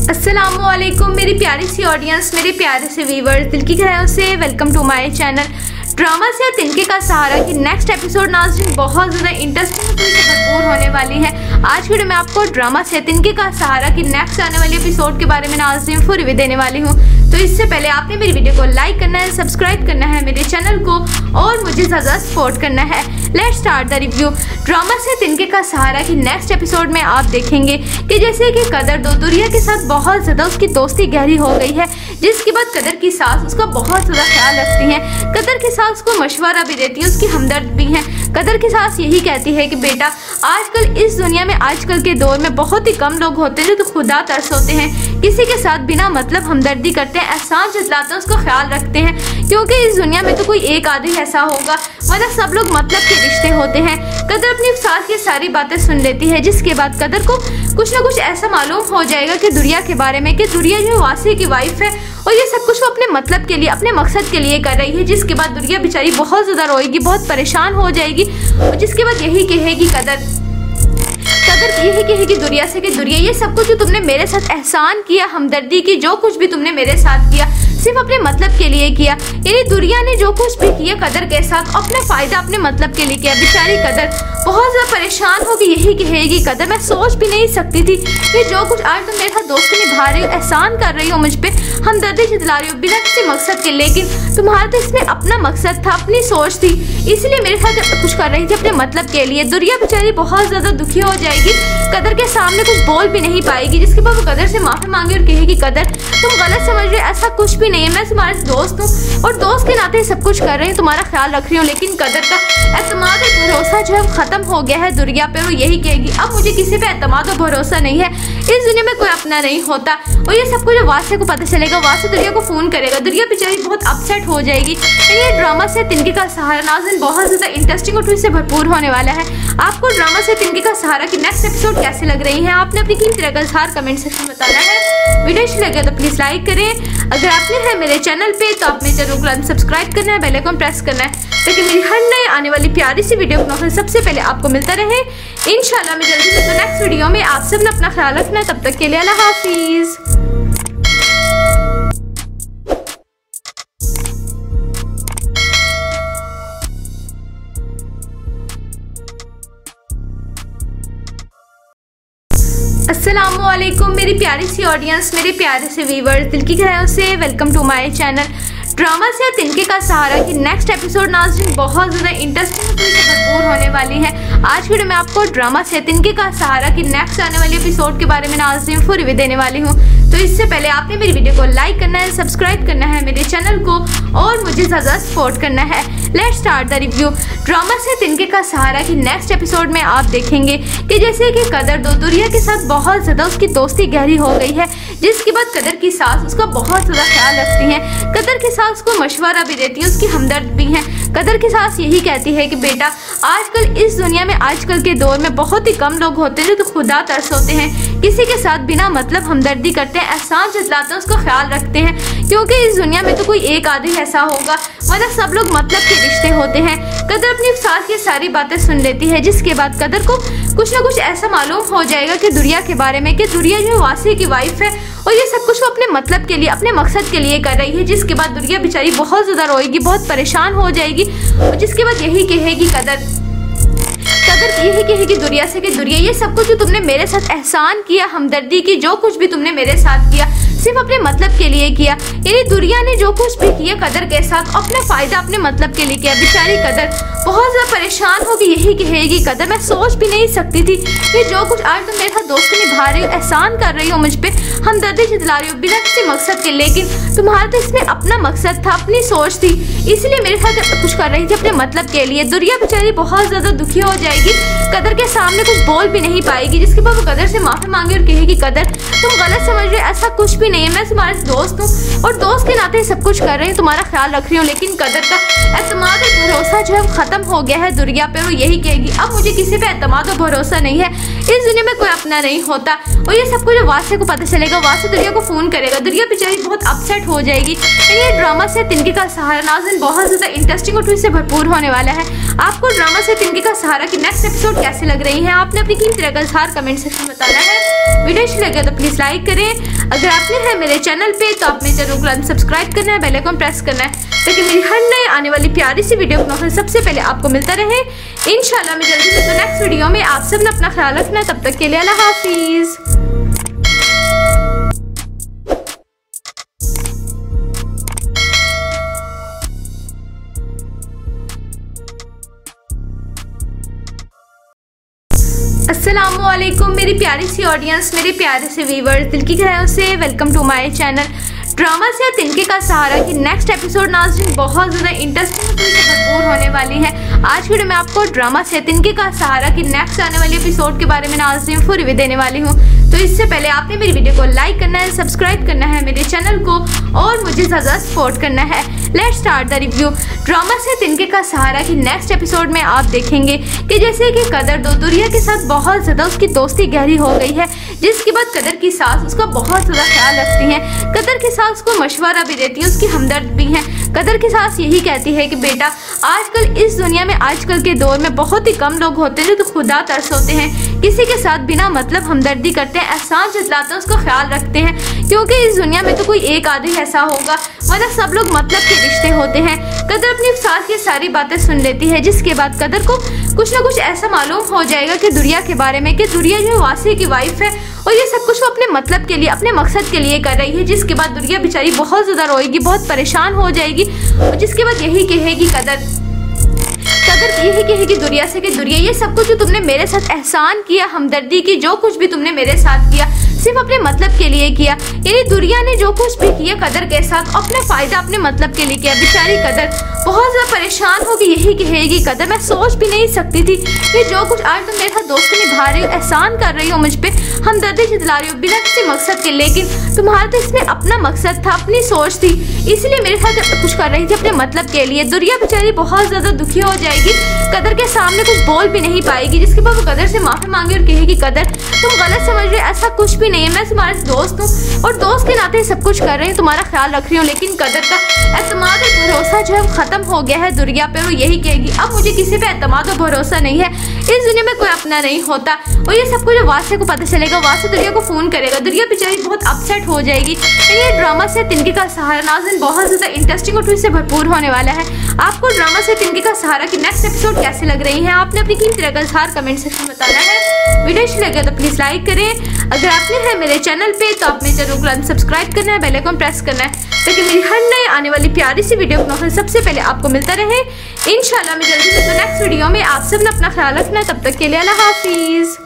अस्सलामुअलैकुम मेरी प्यारी सी ऑडियंस, मेरे प्यारे से व्यूवर्स, दिल की गहराइयों से welcome to my channel. Drama से तिनके का सहारा की नेक्स्ट एपिसोड नाज़रीन बहुत ज़्यादा इंटरेस्टिंग से भरपूर होने वाली है। आज वीडियो में आपको ड्रामा से तिनके का सहारा की नेक्स्ट आने वाली एपिसोड के बारे में नाज़रीन फुल रिव्यू देने वाली हूँ। तो इससे पहले आपने मेरी वीडियो को लाइक करना है, सब्सक्राइब करना है मेरे चैनल को और मुझे ज़्यादा सपोर्ट करना है। Let's start the review. Drama से तिनके का सहारा की नेक्स्ट एपिसोड में आप देखेंगे कि जैसे कि कदर दुरिया के साथ बहुत ज़्यादा उसकी दोस्ती गहरी हो गई है, जिसके बाद कदर की सास उसका बहुत ज़्यादा ख्याल रखती हैं। कदर की सास को मशवरा भी देती है, उसकी हमदर्द भी हैं। कदर की सास यही कहती है कि बेटा, आजकल इस दुनिया में आजकल के दौर में बहुत ही कम लोग होते हैं जो तो खुदा तरस होते हैं, किसी के साथ बिना मतलब हमदर्दी करते हैं, एहसान जतलाते हैं, उसको ख्याल रखते हैं, क्योंकि इस दुनिया में तो कोई एक आदमी ऐसा होगा, मतलब सब लोग मतलब के रिश्ते होते हैं। कदर अपनी सास की सारी बातें सुन लेती है, जिसके बाद कदर को कुछ ना कुछ ऐसा मालूम हो जाएगा कि दुरिया के बारे में, कि दुरिया जो वासी की वाइफ है और ये सब कुछ वो अपने मतलब के लिए, अपने मकसद के लिए कर रही है। जिसके बाद दुरिया बेचारी बहुत ज़्यादा रोएगी, बहुत परेशान हो जाएगी और जिसके बाद यही कहेगी कदर यही कहेगी दुरिया से कि दुरिया, ये सब कुछ जो तुमने मेरे साथ एहसान किया, हमदर्दी की, जो कुछ भी तुमने मेरे साथ किया सिर्फ अपने मतलब के लिए किया। यानी दुरिया ने जो कुछ भी किया कदर के साथ अपना फ़ायदा अपने मतलब के लिए किया। बेचारी कदर बहुत ज़्यादा परेशान होगी, यही कहेगी कदर, मैं सोच भी नहीं सकती थी कि जो कुछ आज तुम मेरे साथ दोस्ती निभा रही हो, एहसान कर रही हो मुझ पर, हमदर्दी जतला रही हो बिना किसी मकसद के, लेकिन तुम्हारा तो इसमें अपना मकसद था, अपनी सोच थी, इसलिए मेरे साथ कुछ कर रही थी अपने मतलब के लिए। दुरिया बेचारी बहुत ज़्यादा दुखी हो जाएगी, कदर के सामने कुछ बोल भी नहीं पाएगी। जिसके बाद वो कदर से माफ़ी मांगी और कहेगी कदर, तुम गलत समझ रहे, ऐसा कुछ भी नहीं है, मैं तुम्हारे दोस्त हूँ और दोस्त के नाते सब कुछ कर रही हूँ, तुम्हारा ख्याल रख रही हूँ। लेकिन कदर का एतमाद और भरोसा जो है खत्म हो गया है दुरिया पे। वो यही कहेगी अब मुझे किसी पे एतमाद और भरोसा नहीं है, इस दुनिया में कोई अपना नहीं होता। और ये सब कुछ वासे को पता चलेगा, वासे दुरिया को फोन करेगा, दुरिया बेचारी बहुत अपसेट हो जाएगी। ये ड्रामा से तिनके का सहारा नाज़रीन बहुत ज़्यादा इंटरेस्टिंग और ट्विस्ट से भरपूर होने वाला है। आपको ड्रामा से तिनके का सहारा की नेक्स्ट एपिसोड कैसे लग रही है, आपने अपनी कीमती राय का इज़हार कमेंट सेक्शन में बताना है। वीडियो अच्छी लगे तो प्लीज़ लाइक करें, अगर आपने है मेरे चैनल पे तो आप मेरे चैनल को सब्सक्राइब करना है, बेल आइकन प्रेस करना है, ताकि मेरी हर नए आने वाली प्यारी सी वीडियो को सबसे पहले आपको मिलता रहे। इंशाल्लाह मैं जल्दी से नेक्स्ट वीडियो में आप सब ने अपना ख्याल रखना है। तब तक के लिए अल्लाह हाफिज़। अस्सलामुअलैकुम मेरी प्यारी सी ऑडियंस, मेरे प्यारे से व्यूवर्स, दिल की गहराइयों से welcome to my channel. Drama से तिनके का सहारा की नेक्स्ट एपिसोड नाज़रीन बहुत ज़्यादा इंटरेस्टिंग से भरपूर होने वाली है। आज वीडियो में आपको ड्रामा से तिनके का सहारा की नेक्स्ट आने वाली एपिसोड के बारे में नाज़रीन फुल रिव्यू देने वाली हूँ। तो इससे पहले आपने मेरी वीडियो को लाइक करना है, सब्सक्राइब करना है मेरे चैनल को और मुझे ज़्यादा सपोर्ट करना है। Let's start the review. Drama से तिनके का सहारा की नेक्स्ट एपिसोड में आप देखेंगे कि जैसे कि कदर दुरिया के साथ बहुत ज़्यादा उसकी दोस्ती गहरी हो गई है, जिसके बाद कदर की सास उसका बहुत ज़्यादा ख्याल रखती हैं। कदर की सास को मशवरा भी देती है, उसकी हमदर्द भी हैं। कदर की सास यही कहती है कि बेटा, आजकल इस दुनिया में आजकल के दौर में बहुत ही कम लोग होते हैं जो तो खुदा तरस होते हैं, किसी के साथ बिना मतलब हमदर्दी करते हैं, एहसान जतलाते हैं, उसको ख्याल रखते हैं, क्योंकि इस दुनिया में तो कोई एक आदमी ऐसा होगा, मतलब सब लोग मतलब के रिश्ते होते हैं। कदर अपनी सास की सारी बातें सुन लेती है, जिसके बाद कदर को कुछ ना कुछ ऐसा मालूम हो जाएगा कि दुरिया के बारे में, कि दुरिया जो वासी की वाइफ है और ये सब कुछ वो अपने मतलब के लिए, अपने मकसद के लिए कर रही है। जिसके बाद दुरिया बेचारी बहुत ज़्यादा रोएगी, बहुत परेशान हो जाएगी और जिसके बाद यही कहेगी कदर यही कहेगी दुरिया से कि दुरिया, ये सब कुछ जो तुमने मेरे साथ एहसान किया, हमदर्दी की, जो कुछ भी तुमने मेरे साथ किया सिर्फ अपने मतलब के लिए किया। यानी दुरिया ने जो कुछ भी किया कदर के साथ अपना फ़ायदा अपने मतलब के लिए किया। बेचारी कदर बहुत ज़्यादा परेशान होगी, यही कहेगी कदर, मैं सोच भी नहीं सकती थी कि जो कुछ आज तुम मेरे साथ दोस्ती निभा रही हो, एहसान कर रही हो मुझ पर, हमदर्दी जतला रही हो बिना किसी मकसद के, लेकिन तुम्हारा तो इसमें अपना मकसद था, अपनी सोच थी, इसलिए मेरे साथ कुछ कर रही थी अपने मतलब के लिए। दुरिया बेचारी बहुत ज़्यादा दुखी हो जाएगी, कदर के सामने कुछ बोल भी नहीं पाएगी। जिसके बाद वो कदर से माफ़ी मांगी और कहेगी कदर, तुम गलत समझ रहे, ऐसा कुछ भी नहीं है, मैं तुम्हारे दोस्त हूँ और दोस्त के नाते सब कुछ कर रही हूँ, तुम्हारा ख्याल रख रही हूँ। लेकिन कदर का एतमाद और भरोसा जो है खत्म हो गया है दुरिया पे। वो यही कहेगी अब मुझे किसी पे एतमाद और भरोसा नहीं है, इस दुनिया में कोई अपना नहीं होता। और ये सब कुछ वासे को पता चलेगा, वासे दुरिया को फोन करेगा, दुरिया बेचारी बहुत अपसेट हो जाएगी। ये ड्रामा से तिनके का सहारा नाज़रीन बहुत ज़्यादा इंटरेस्टिंग और ट्विस्ट से भरपूर होने वाला है। आपको ड्रामा से तिनके का सहारा की नेक्स्ट एपिसोड कैसे लग रही है, आपने अपनी कीमती राय का इज़हार कमेंट सेक्शन में बताना है। वीडियो अच्छी लगे तो प्लीज़ लाइक करें, अगर आपने है मेरे चैनल पे तो आप मेरे चैनल को सब्सक्राइब करना है, बेल आइकन प्रेस करना है ताकि मेरी हर नई आने वाली प्यारी सी वीडियो का सबसे पहले आपको मिलता रहे। इंशाल्लाह मैं जल्दी से नेक्स्ट वीडियो में आप सब ने अपना ख्याल रखना है। तब तक के लिए अल्लाह हाफिज़। अस्सलामुअलैकुम मेरी प्यारी सी ऑडियंस, मेरे प्यारे से व्यूअर्स, दिल की गहराइयों से welcome to my channel drama से तिनके का सहारा की नेक्स्ट एपिसोड नाज़रीन बहुत ज़्यादा इंटरेस्टिंग से भरपूर होने वाली है। आज की वीडियो में आपको ड्रामा से तिनके का सहारा की नेक्स्ट आने वाली एपिसोड के बारे में नाज़रीन फुल रिव्यू देने वाली हूँ। तो इससे पहले आपने मेरी वीडियो को लाइक करना है, सब्सक्राइब करना है मेरे चैनल को और मुझे ज़्यादा सपोर्ट करना है। Let's start the review. Drama से तिनके का सहारा की नेक्स्ट एपिसोड में आप देखेंगे कि जैसे कि कदर दुरिया के साथ बहुत ज़्यादा उसकी दोस्ती गहरी हो गई है, जिसके बाद कदर की सास उसका बहुत ज़्यादा ख्याल रखती हैं। कदर की सास को मशवरा भी देती है, उसकी हमदर्द भी हैं। कदर की सास यही कहती है कि बेटा आजकल इस दुनिया में, आजकल के दौर में बहुत ही कम लोग होते हैं जो खुदा तरस होते हैं, किसी के साथ बिना मतलब हमदर्दी करते हैं, एहसान जतलाते हैं, उसका ख्याल रखते हैं, क्योंकि इस दुनिया में तो कोई एक आदमी ऐसा होगा, मतलब सब लोग मतलब के रिश्ते होते हैं। कदर अपनी सास की सारी बातें सुन लेती है, जिसके बाद कदर को कुछ ना कुछ ऐसा मालूम हो जाएगा कि दुरिया के बारे में, कि दुरिया जो वासी की वाइफ है और ये सब कुछ वो अपने मतलब के लिए, अपने मकसद के लिए कर रही है। जिसके बाद दुरिया बेचारी बहुत ज़्यादा रोएगी, बहुत परेशान हो जाएगी और जिसके बाद यही कहेगी कदर यही कहेगी दुरिया से कि दुरिया ये सब कुछ जो तुमने मेरे साथ एहसान किया, हमदर्दी की, जो कुछ भी तुमने मेरे साथ किया सिर्फ अपने मतलब के लिए किया। यानी दुरिया ने जो कुछ भी किया कदर के साथ अपने फ़ायदा, अपने मतलब के लिए किया। बेचारी कदर बहुत ज़्यादा परेशान होगी, यही कहेगी कदर मैं सोच भी नहीं सकती थी कि जो कुछ आज तुम मेरे साथ दोस्ती निभा रही हो, एहसान कर रही हो मुझ पर, हमदर्दी जतला रही हो बिना किसी मकसद के, लेकिन तुम्हारा तो इसमें अपना मकसद था, अपनी सोच थी, इसलिए मेरे साथ कुछ कर रही थी अपने मतलब के लिए। दुरिया बेचारी बहुत ज़्यादा दुखी हो जाएगी, कदर के सामने कुछ बोल भी नहीं पाएगी, जिसके बाद वो कदर से माफ़ी मांगी और कहेगी कदर तुम गलत समझ रहे, ऐसा कुछ भी नहीं है, मैं तुम्हारे दोस्त हूँ और दोस्त के नाते सब कुछ कर रही हूँ, तुम्हारा ख्याल रख रही हूँ। लेकिन कदर का एतमाद और भरोसा जो है ख़त्म हो गया है दुरिया पे। वो यही कहेगी अब मुझे किसी पे एतमाद और भरोसा नहीं है, इस दुनिया में कोई अपना नहीं होता। और ये सब कुछ वासे को पता चलेगा, वासे दुरिया को फ़ोन करेगा, दुरिया बेचारी बहुत अपसेट हो जाएगी। ये ड्रामा से तिनके का सहारा नाज़रीन बहुत ज़्यादा इंटरेस्टिंग और ट्विस्ट से भरपूर होने वाला है। आपको ड्रामा से तिनके का सहारा की नेक्स्ट एपिसोड कैसे लग रही है आपने अपनी कीमती राय का इज़हार कमेंट सेक्शन में बताना है। वीडियो अच्छी लगे तो प्लीज़ लाइक करें। अगर आपने है मेरे चैनल पे तो आप मेरे चैनल को सब्सक्राइब करना है, बेल आइकन प्रेस करना है ताकि मेरी हर नई आने वाली प्यारी सी वीडियो का सबसे पहले आपको मिलता रहे। इंशाल्लाह मैं जल्दी से नेक्स्ट वीडियो में आप सब ने अपना ख्याल रखना है। तब तक के लिए अल्लाह हाफिज़।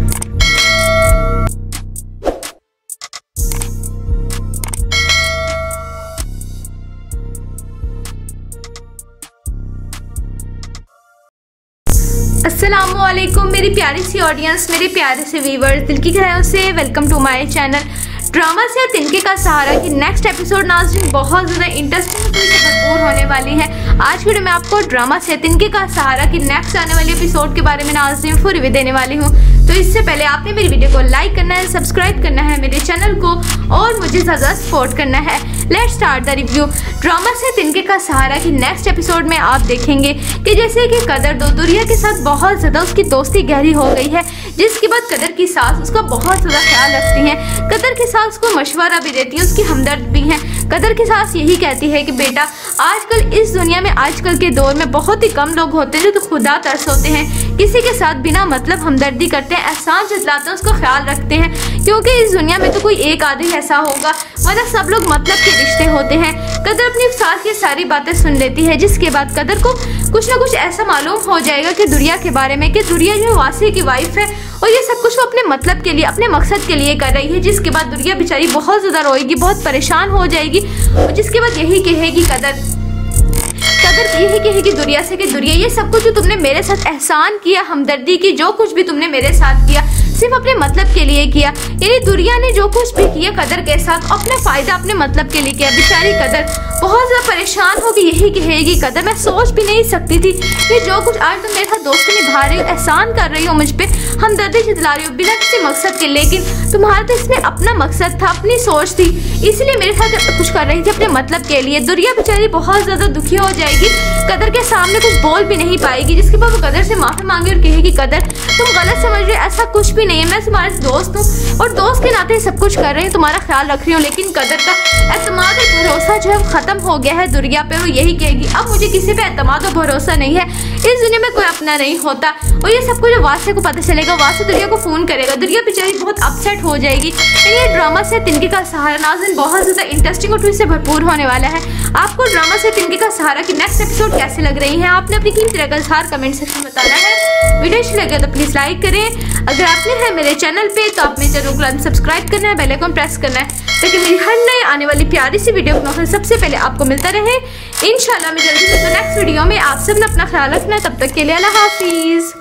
अस्सलामुअलैकुम मेरी प्यारी सी ऑडियंस, मेरे प्यारे से व्यूअर्स, दिल की गहराइयों से welcome to my channel drama से तिनके का सहारा की नेक्स्ट एपिसोड नाज़रीन बहुत ज़्यादा इंटरेस्टिंग से भरपूर होने वाली है। आज की वीडियो में आपको ड्रामा से तिनके का सहारा की नेक्स्ट आने वाली एपिसोड के बारे में नाज़रीन फुल रिव्यू देने वाली हूँ। तो इससे पहले आपने मेरी वीडियो को लाइक करना है, सब्सक्राइब करना है मेरे चैनल को और मुझे ज़्यादा सपोर्ट करना है। Let's start the review. Drama से तिनके का सहारा की नेक्स्ट एपिसोड में आप देखेंगे कि जैसे कि कदर दुरिया के साथ बहुत ज़्यादा उसकी दोस्ती गहरी हो गई है, जिसके बाद कदर की सास उसका बहुत ज़्यादा ख्याल रखती हैं। कदर की सास को मशवरा भी देती है, उसकी हमदर्द भी हैं। कदर की सास यही कहती है कि बेटा आजकल इस दुनिया में, आजकल के दौर में बहुत ही कम लोग होते हैं जो खुदा तरस होते हैं, किसी के साथ बिना मतलब हमदर्दी करते हैं, एहसान जतलाते हैं, उसका ख्याल रखते हैं, क्योंकि इस दुनिया में तो कोई एक आदमी ऐसा होगा, मतलब सब लोग मतलब के रिश्ते होते हैं। कदर अपनी सास की सारी बातें सुन लेती है, जिसके बाद कदर को कुछ ना कुछ ऐसा मालूम हो जाएगा कि दुरिया के बारे में, कि दुरिया जो वासी की वाइफ है और ये सब कुछ वो अपने मतलब के लिए, अपने मकसद के लिए कर रही है। जिसके बाद दुरिया बेचारी बहुत ज़्यादा रोएगी, बहुत परेशान हो जाएगी और जिसके बाद यही कहेगी कदर यही कहेगी दुरिया से कि दुरिया ये सब कुछ जो तुमने मेरे साथ एहसान किया, हमदर्दी की, जो कुछ भी तुमने मेरे साथ किया सिर्फ अपने मतलब के लिए किया। यानी दुरिया ने जो कुछ भी किया कदर के साथ अपने फ़ायदा, अपने मतलब के लिए किया। बेचारी कदर बहुत ज़्यादा परेशान होगी, यही कहेगी कदर मैं सोच भी नहीं सकती थी कि जो कुछ आज तुम मेरे साथ दोस्ती निभा रही हो, एहसान कर रही हो मुझ पर, हमदर्दी जतला रही हो बिना किसी मकसद के, लेकिन तुम्हारा तो इसमें अपना मकसद था, अपनी सोच थी, इसलिए मेरे साथ कुछ कर रही थी अपने मतलब के लिए। दुरिया बेचारी बहुत ज़्यादा दुखी हो जाएगी, कदर के सामने कुछ बोल भी नहीं पाएगी, जिसके बाद वो कदर से माफ़ी मांगी और कहेगी कदर तुम गलत समझ रहे, ऐसा कुछ भी नहीं है, मैं तुम्हारे दोस्त हूँ और दोस्त के नाते सब कुछ कर रही हूँ, तुम्हारा ख्याल रख रही हूँ, लेकिन कदर का एतमाद और भरोसा जो है खत्म हो गया है दुनिया पे। वो यही कहेगी अब मुझे किसी पे एतमाद और भरोसा नहीं है, इस दुनिया में कोई अपना नहीं होता। और ये सब कुछ वासे को पता चलेगा, वासे दुनिया को फोन करेगा, दुनिया बेचारी बहुत अपसेट हो जाएगी। ये ड्रामा से तिनके का सहारा नाज़रीन बहुत ज्यादा इंटरेस्टिंग और ट्विस्ट से भरपूर होने वाला है। आपको ड्रामा से तिनके का सहारा की नेक्स्ट एपिसोड कैसे लग रही है, आपने अपनी कीमती राय का इज़हार कमेंट सेक्शन में बताना है। वीडियो अच्छी लगे तो प्लीज लाइक करें, अगर आपने है मेरे चैनल पे तो आप मेरे चैनल को सब्सक्राइब करना है, बेल आइकन प्रेस करना है ताकि मेरी हर नई आने वाली प्यारी सी वीडियो को सबसे पहले आपको मिलता रहे। इंशाल्लाह मैं जल्दी से नेक्स्ट वीडियो में आप सब ने अपना ख्याल रखना है, तब तक के लिए अल्लाह हाफिज।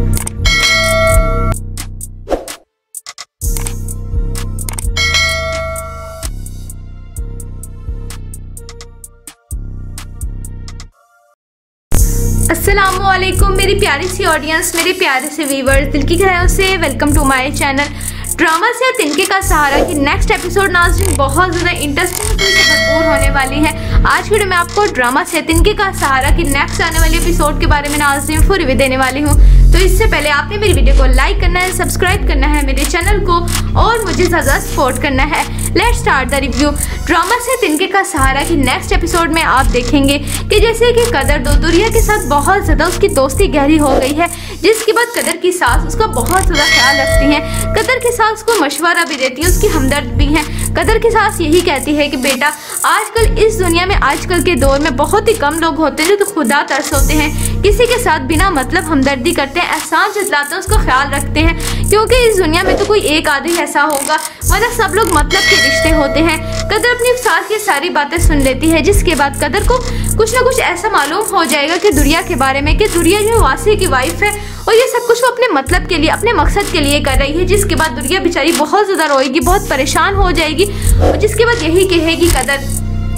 अस्सलामुअलैकुम मेरी प्यारी सी ऑडियंस, मेरे प्यारे से व्यूअर्स, दिल की गहराइयों से welcome to my channel. Drama से तिनके का सहारा की नेक्स्ट एपिसोड नाज़रीन बहुत ज़्यादा इंटरेस्टिंग से भरपूर होने वाली है। आज वीडियो में आपको ड्रामा से तिनके का सहारा की नेक्स्ट आने वाली एपिसोड के बारे में नाज़रीन फुल रिव्यू देने वाली हूँ। तो इससे पहले आपने मेरी वीडियो को लाइक करना है, सब्सक्राइब करना है मेरे चैनल को और मुझे ज़्यादा सपोर्ट करना है। Let's start the review. Drama से तिनके का सहारा की नेक्स्ट एपिसोड में आप देखेंगे कि जैसे कि कदर दुरिया के साथ बहुत ज़्यादा उसकी दोस्ती गहरी हो गई है, जिसके बाद कदर की सास उसका बहुत ज़्यादा ख्याल रखती हैं, कदर की सास को मशवरा भी देती है, उसकी हमदर्द भी हैं। कदर की सास यही कहती है कि बेटा आजकल इस दुनिया में आजकल के दौर में बहुत ही कम लोग होते हैं जो तो खुदा तरस होते हैं, किसी के साथ बिना मतलब हमदर्दी करते हैं, एहसान जतलाते हैं, उसको ख्याल रखते हैं, क्योंकि इस दुनिया में तो कोई एक आदमी ऐसा होगा वरना सब लोग मतलब के रिश्ते होते हैं। कदर अपनी सास की सारी बातें सुन लेती है, जिसके बाद कदर को कुछ ना कुछ ऐसा मालूम हो जाएगा कि दुरिया के बारे में कि दुरिया जो वासी की वाइफ है और ये सब कुछ वो अपने मतलब के लिए अपने मकसद के लिए कर रही है। जिसके बाद दुरिया बेचारी बहुत ज़्यादा रोएगी, बहुत परेशान हो जाएगी और जिसके बाद यही कहेगी कदर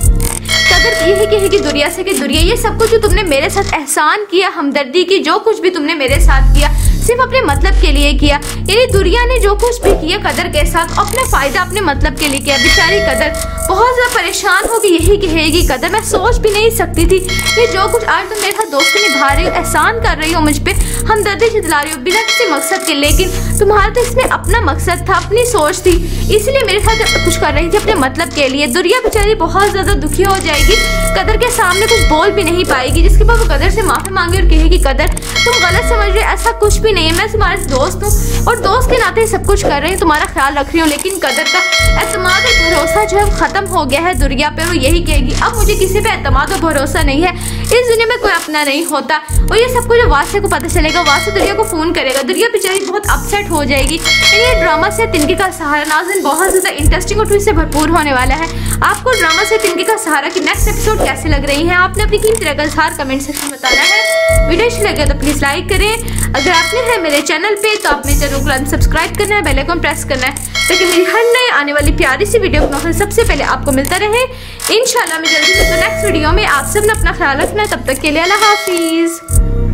यही कहेगी दुरिया से कि दुरिया ये सब कुछ जो तुमने मेरे साथ एहसान किया, हमदर्दी की, जो कुछ भी तुमने मेरे साथ किया सिर्फ अपने मतलब के लिए किया। यानी दुरिया ने जो कुछ भी किया कदर के साथ अपना फ़ायदा अपने मतलब के लिए किया। बेचारी कदर बहुत ज़्यादा परेशान होगी, यही कहेगी कदर मैं सोच भी नहीं सकती थी कि जो कुछ आज तुम मेरे साथ दोस्ती निभा रही हो, एहसान कर रही हो, मुझ पर हमदर्दी जतला रही हो बिना किसी मकसद के, लेकिन तुम्हारा तो इसमें अपना मकसद था, अपनी सोच थी, इसलिए मेरे साथ कुछ कर रही थी अपने मतलब के लिए। दुरिया बेचारी बहुत ज़्यादा दुखी हो जाएगी, कदर के सामने कुछ बोल भी नहीं पाएगी, जिसके बाद वो कदर से माफ़ी मांगे और कहेगी कदर तुम गलत समझ रहे, ऐसा कुछ भी नहीं है, मैं तुम्हारे दोस्त हूँ और दोस्त के नाते सब कुछ कर रही हूँ, तुम्हारा ख्याल रख रही हूँ, लेकिन कदर का एतमाद और भरोसा जो है खत्म हो गया है दुनिया पे। वो यही कहेगी अब मुझे किसी पे एतमाद और भरोसा नहीं है, इस दुनिया में कोई अपना नहीं होता। और ये सब कुछ वासे को पता चलेगा, वासे दुनिया को फोन करेगा, दुनिया बेचारी बहुत अपसेट हो जाएगी। ये ड्रामा से तिनके का सहारा नाज़रीन बहुत ज़्यादा इंटरेस्टिंग और ट्विस्ट से भरपूर होने वाला है। आपको ड्रामा से तिनके का सहारा की नेक्स्ट एपिसोड कैसे लग रही है, आपने अपनी कीमती राय का इज़हार कमेंट सेक्शन में बताना है। वीडियो अच्छी लगे तो प्लीज लाइक करें, अगर आपने है मेरे चैनल पे तो आप मेरे चैनल को सब्सक्राइब करना है, बेल आइकन प्रेस करना है ताकि मेरी हर नई आने वाली प्यारी सी वीडियो को सबसे पहले आपको मिलता रहे। इंशाल्लाह मैं जल्दी से नेक्स्ट वीडियो में आप सब ने अपना ख्याल रखना है, तब तक के लिए अल्लाह हाफिज।